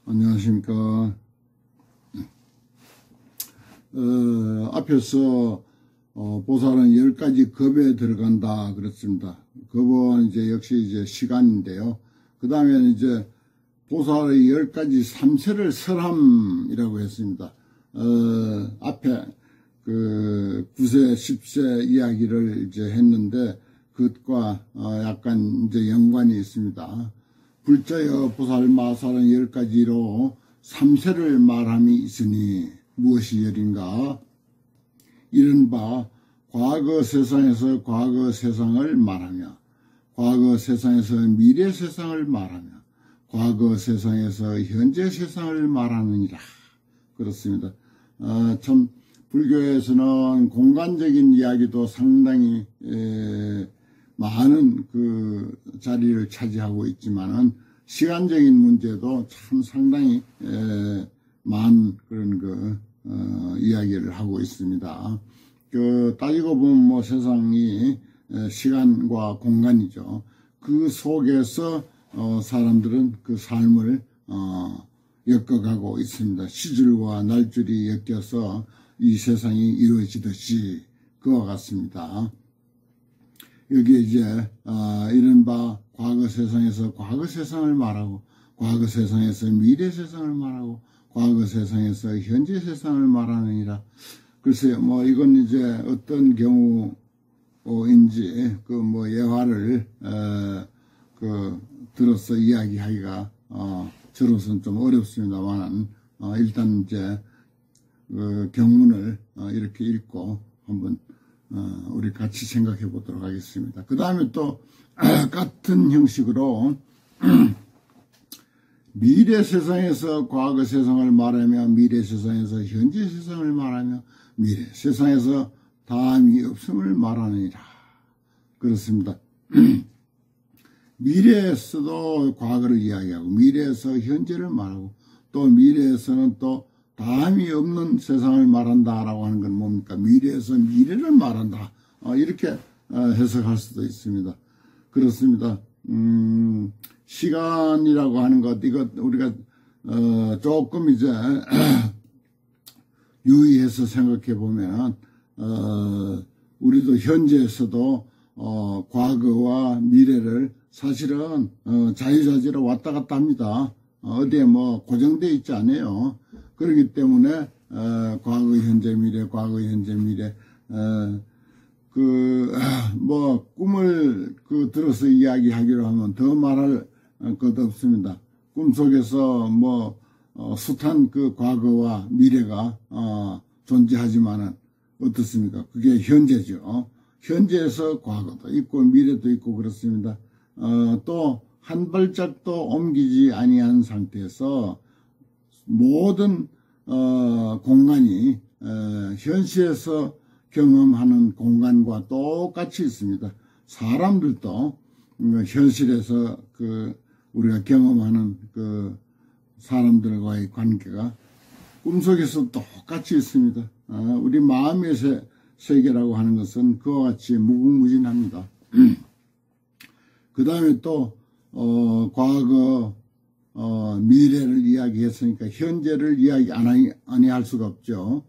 안녕하십니까. 앞에서 보살은 10가지 겁에 들어간다 그랬습니다. 겁은 이제 역시 이제 시간인데요. 그 다음에는 이제 보살의 10가지 삼세를 설함이라고 했습니다. 앞에 그 9세, 10세 이야기를 이제 했는데 그것과 약간 이제 연관이 있습니다. 불자여 보살 마살은 10가지로 삼세를 말함이 있으니 무엇이 열인가? 이른바 과거 세상에서 과거 세상을 말하며, 과거 세상에서 미래 세상을 말하며, 과거 세상에서 현재 세상을 말하느니라. 그렇습니다. 참 불교에서는 공간적인 이야기도 상당히 많은 그 자리를 차지하고 있지만은 시간적인 문제도 참 상당히 많은 그런 이야기를 하고 있습니다. 따지고 보면 뭐 세상이 시간과 공간이죠. 그 속에서 사람들은 그 삶을 엮어가고 있습니다. 시줄과 날줄이 엮여서 이 세상이 이루어지듯이 그와 같습니다. 여기에 이제 이른바 과거 세상에서 과거 세상을 말하고, 과거 세상에서 미래 세상을 말하고, 과거 세상에서 현재 세상을 말하느니라. 글쎄요, 뭐 이건 이제 어떤 경우인지 그 뭐 예화를 들어서 이야기하기가 저로서는 좀 어렵습니다만 일단 이제 경문을 이렇게 읽고 한번 우리 같이 생각해 보도록 하겠습니다. 그 다음에 또 같은 형식으로 미래 세상에서 과거 세상을 말하며, 미래 세상에서 현재 세상을 말하며, 미래 세상에서 다음이 없음을 말하느니라. 그렇습니다. 미래에서도 과거를 이야기하고, 미래에서 현재를 말하고, 또 미래에서는 또 다음이 없는 세상을 말한다라고 하는 건 뭡니까? 미래에서 미래를 말한다. 이렇게 해석할 수도 있습니다. 그렇습니다. 시간이라고 하는 것, 이거 우리가 조금 이제 유의해서 생각해 보면 우리도 현재에서도 과거와 미래를 사실은 자유자재로 왔다 갔다 합니다. 어디에 뭐 고정되어 있지 않아요. 그렇기 때문에 과거, 현재, 미래, 과거, 현재, 미래 뭐 꿈을 들어서 이야기하기로 하면 더 말할 것 없습니다. 꿈속에서 뭐 숱한 그 과거와 미래가 존재하지만은 어떻습니까? 그게 현재죠. 현재에서 과거도 있고 미래도 있고 그렇습니다. 또 한 발짝도 옮기지 아니한 상태에서 모든 공간이 현실에서 경험하는 공간과 똑같이 있습니다. 사람들도 현실에서 우리가 경험하는 사람들과의 관계가 꿈속에서 똑같이 있습니다. 우리 마음의 세계라고 하는 것은 그와 같이 무궁무진합니다. 그 다음에 또 과거 미래를 이야기했으니까 현재를 이야기 아니할 수가 없죠.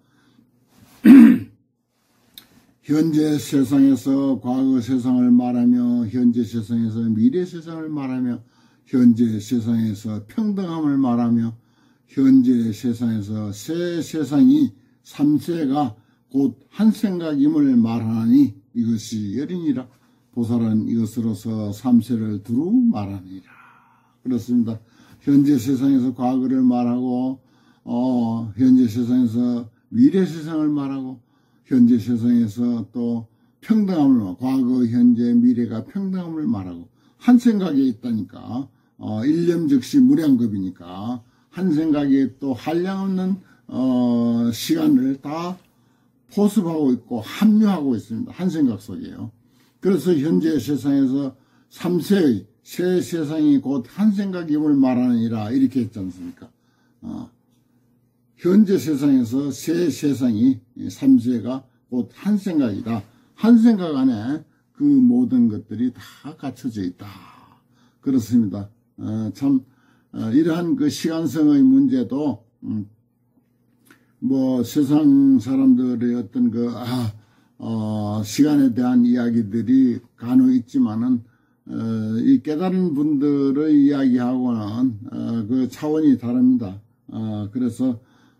현재 세상에서 과거 세상을 말하며, 현재 세상에서 미래 세상을 말하며, 현재 세상에서 평등함을 말하며, 현재 세상에서 새 세상이 삼세가 곧 한 생각임을 말하니 이것이 열이니라. 보살은 이것으로서 삼세를 두루 말하니라. 그렇습니다. 현재 세상에서 과거를 말하고, 현재 세상에서 미래 세상을 말하고, 현재 세상에서 또 평등함을 말하고, 과거, 현재, 미래가 평등함을 말하고, 한 생각에 있다니까, 일념즉시 무량겁이니까, 한 생각에 또 한량없는, 시간을 다 포섭하고 있고, 합류하고 있습니다. 한 생각 속에요. 그래서 현재 세상에서 삼세의 새 세상이 곧 한 생각임을 말하느니라 이렇게 했지 않습니까? 현재 세상에서 새 세상이 삼세가 곧 한 생각이다. 한 생각 안에 그 모든 것들이 다 갖춰져 있다. 그렇습니다. 참 이러한 그 시간성의 문제도 뭐 세상 사람들의 어떤 그 시간에 대한 이야기들이 간혹 있지만은 이 깨달은 분들의 이야기하고는 그 차원이 다릅니다. 그래서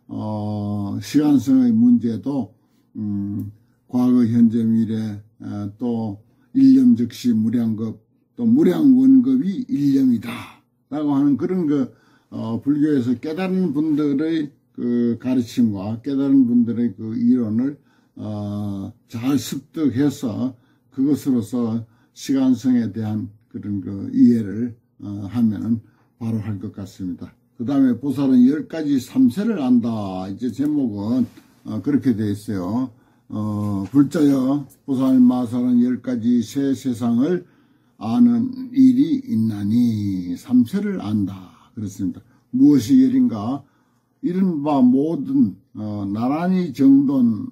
시간성의 문제도 과거, 현재, 미래, 또 일념즉시 무량겁, 또 무량원겁이 일념이다 라고 하는 그런 그 불교에서 깨달은 분들의 그 가르침과 깨달은 분들의 그 이론을 잘 습득해서 그것으로서 시간성에 대한 그런 그 이해를 하면은 바로 할 것 같습니다. 그 다음에 보살은 10가지 삼세를 안다. 이제 제목은 그렇게 되어 있어요. 불자여 보살 마살은 10가지 새 세상을 아는 일이 있나니 삼세를 안다. 그렇습니다. 무엇이 열인가? 이른바 모든 나란히 정돈함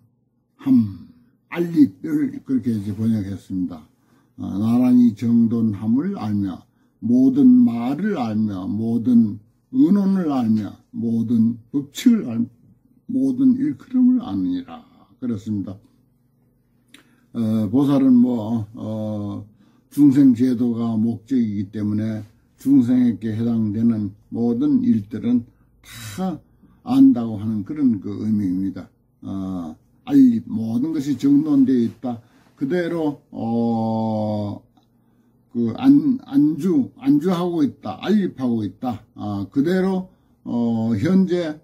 알립을 그렇게 이제 번역했습니다. 나란히 정돈함을 알며 모든 말을 알며 모든 의논을 알며 모든 법칙을 알며 모든 일컬음을 아느니라. 그렇습니다. 보살은 중생 제도가 목적이기 때문에 중생에게 해당되는 모든 일들은 다 안다고 하는 그런 그 의미입니다. 알립 모든 것이 정돈되어 있다. 그대로 안주하고 있다. 알립하고 있다. 그대로 현재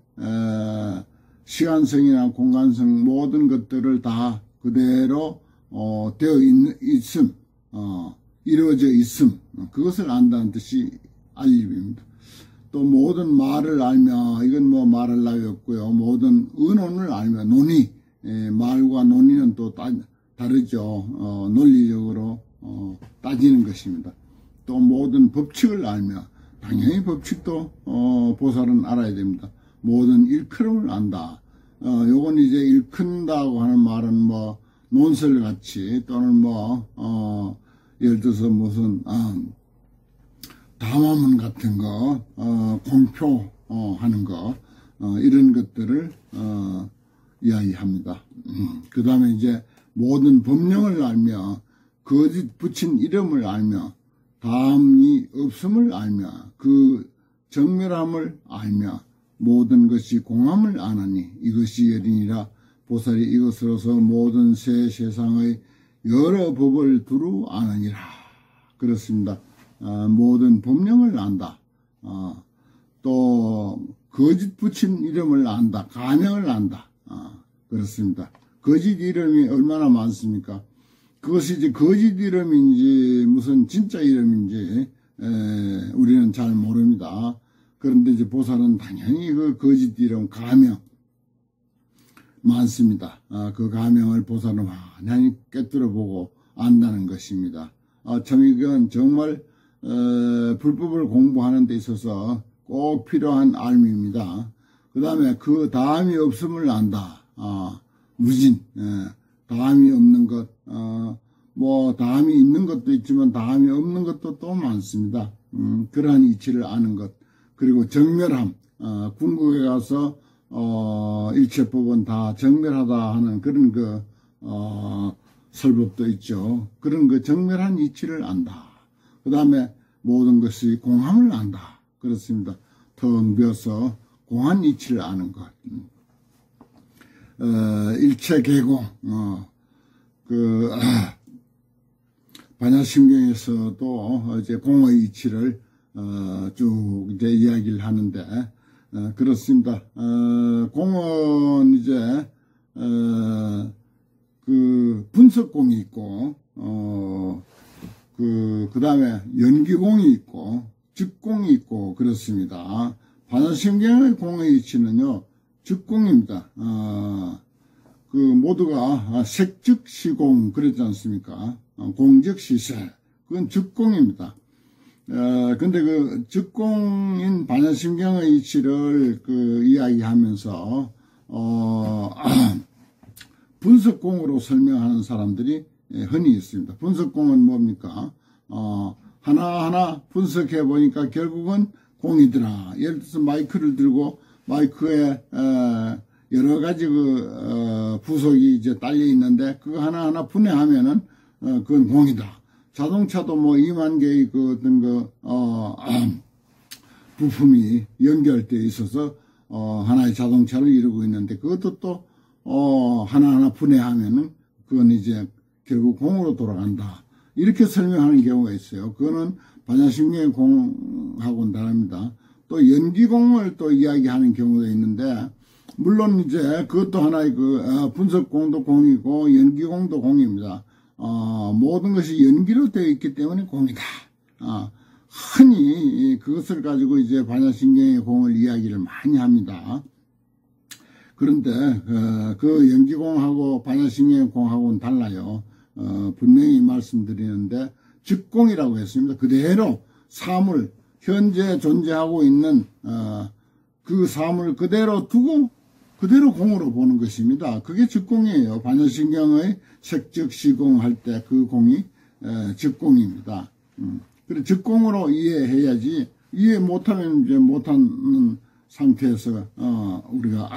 시간성이나 공간성 모든 것들을 다 그대로 되어 있음, 이루어져 있음, 그것을 안다는 뜻이 알립입니다. 또 모든 말을 알며, 이건 뭐 말할 나위 없고요. 모든 의논을 알며, 논의, 말과 논의는 또 다르죠. 논리적으로 따지는 것입니다. 또 모든 법칙을 알며, 당연히 법칙도 보살은 알아야 됩니다. 모든 일컬음을 안다. 요건 이제 일큰다고 하는 말은 뭐 논설같이 또는 예를 들어서 무슨 담화문 같은 거 공표 하는 거 이런 것들을 이야기합니다. 그 다음에 이제 모든 법령을 알며 거짓 붙인 이름을 알며 다음이 없음을 알며 그 정멸함을 알며 모든 것이 공함을 아나니 이것이 열이니라. 보살이 이것으로서 모든 새 세상의 여러 법을 두루 아느니라. 그렇습니다. 모든 법령을 안다. 또 거짓 붙인 이름을 안다. 가명을 안다. 그렇습니다. 거짓 이름이 얼마나 많습니까? 그것이 이제 거짓 이름인지 무슨 진짜 이름인지 우리는 잘 모릅니다. 그런데 이제 보살은 당연히 그 거짓 이름 가명 많습니다. 그 가명을 보살은 많이 꿰뚫어 보고 안다는 것입니다. 참 이건 정말 불법을 공부하는 데 있어서 꼭 필요한 알미입니다. 그 다음에 그 다음이 없음을 안다. 무진, 다음이 없는 것, 뭐 다음이 있는 것도 있지만 다음이 없는 것도 또 많습니다. 그러한 이치를 아는 것. 그리고 정멸함, 궁극에 가서 일체법은 다 정멸하다 하는 그런 그 설법도 있죠. 그런 그 정멸한 이치를 안다. 그 다음에 모든 것이 공함을 안다. 그렇습니다. 텅 비어서 공한 이치를 아는 것. 일체 개공, 반야심경에서도 이제 공의 이치를 쭉 이제 이야기를 하는데, 그렇습니다. 공은 이제, 그 분석공이 있고, 그 다음에 연기공이 있고, 즉공이 있고, 그렇습니다. 반야심경의 공의 이치는요, 즉공입니다. 그 모두가 색즉시공 그랬지 않습니까? 공즉시세. 그건 즉공입니다. 근데 그 즉공인 반야심경의 이치를 그 이야기하면서 분석공으로 설명하는 사람들이 흔히 있습니다. 분석공은 뭡니까? 하나하나 분석해 보니까 결국은 공이더라. 예를 들어서 마이크를 들고 마이크에 여러 가지 부속이 이제 딸려 있는데 그거 하나하나 분해하면은 그건 공이다. 자동차도 뭐 2만 개의 부품이 연결되어 있어서 하나의 자동차를 이루고 있는데 그것도 또 하나하나 분해하면은 그건 이제 결국 공으로 돌아간다. 이렇게 설명하는 경우가 있어요. 그거는 반야심경의 공하고는 다릅니다. 또 연기공을 또 이야기하는 경우도 있는데 물론 이제 그것도 하나의 분석공도 공이고 연기공도 공입니다. 모든 것이 연기로 되어 있기 때문에 공이다. 흔히 그것을 가지고 이제 반야심경의 공을 이야기를 많이 합니다. 그런데 그 연기공하고 반야심경의 공하고는 달라요. 분명히 말씀드리는데 즉공이라고 했습니다. 그대로 사물, 현재 존재하고 있는 그 사물 그대로 두고 그대로 공으로 보는 것입니다. 그게 즉공이에요. 반야심경의 색즉시공 할 때 그 공이 즉공입니다. 그래 즉공으로 이해해야지 이해 못하면 이제 못하는 상태에서 우리가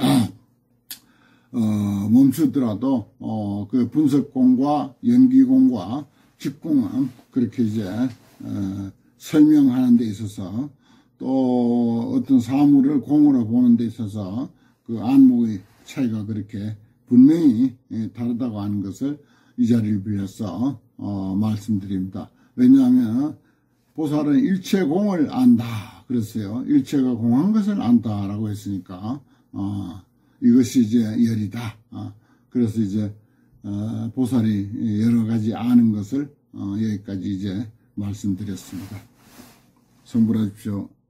멈추더라도 그 분석공과 연기공과 즉공은 그렇게 이제 설명하는 데 있어서 또 어떤 사물을 공으로 보는 데 있어서 그 안목의 차이가 그렇게 분명히 다르다고 하는 것을 이 자리를 빌려서 말씀드립니다. 왜냐하면 보살은 일체공을 안다 그랬어요. 일체가 공한 것을 안다라고 했으니까 이것이 이제 열이다. 그래서 이제 보살이 여러 가지 아는 것을 여기까지 이제 말씀드렸습니다. 성불하십시오.